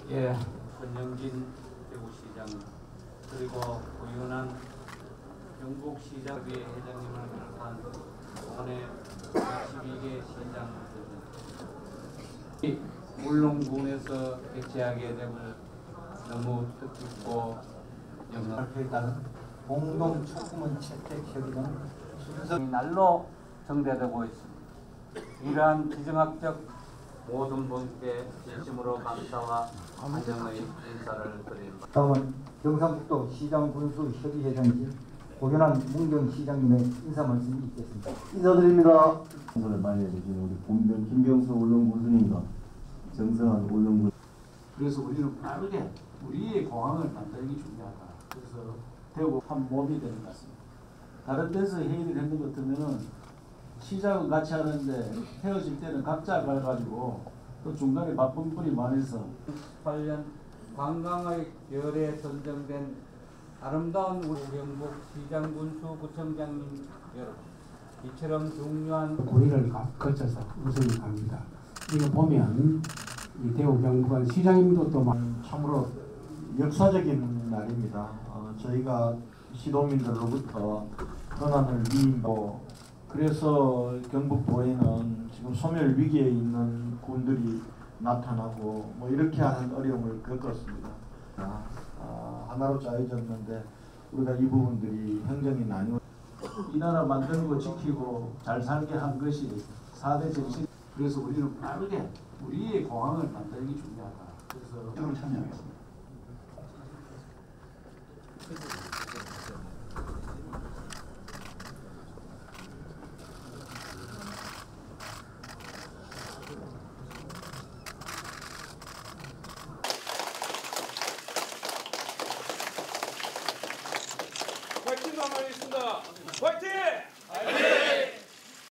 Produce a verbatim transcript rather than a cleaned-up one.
예, 권영진 대구시장 그리고 고윤환 경북시장의 회장님을 비롯한 오늘 십이 개 시장 울릉군에서 개최하게 됨을 너무 뜻깊고 영광을 따른 공동 축구문 채택 협의는 순서이 날로 정대되고 있습니다. 이러한 지정학적 모든 분께 진심으로 감사와 환영의 인사를 드립니다. 다음은 경상북도 시장군수협의회장이신 고윤환 문경시장님의 인사 말씀이 있겠습니다. 인사드립니다. 공부를 많이 해주신 우리 본병 김경수 울릉군수님과 정성한 울릉군. 그래서 우리는 빠르게 우리의 공항을 만드는 게 중요하다. 그래서 대구 한 몸이 되는 것 같습니다. 다른 데서 회의를 했는 것 같으면은 시작은 같이 하는데 헤어질 때는 각자 가가지고 또 중간에 바쁜 분이 많아서 십팔 년 관광의 별에 선정된 아름다운 우리 경북 시장군수구청장님 여러분, 이처럼 중요한 고리를 거쳐서 우선이 갑니다. 이거 보면 이 대구 경북은 시장님도 또 참으로 역사적인 날입니다. 어, 저희가 시도민들로부터 권한을 위임하고 그래서 경북도에는 지금 소멸 위기에 있는 군들이 나타나고 뭐 이렇게 하는 어려움을 겪었습니다. 아, 하나로 짜여졌는데 우리가 이 부분들이 행정이 나뉘어 이 나라 만드는 거 지키고 잘 살게 한 것이 사 대 정신. 그래서 우리는 빠르게 우리의 공항을 만드는 게 중요하다. 그래서 저를 참여하겠습니다. 화이팅 남아있습니다. 화이팅! 화이팅!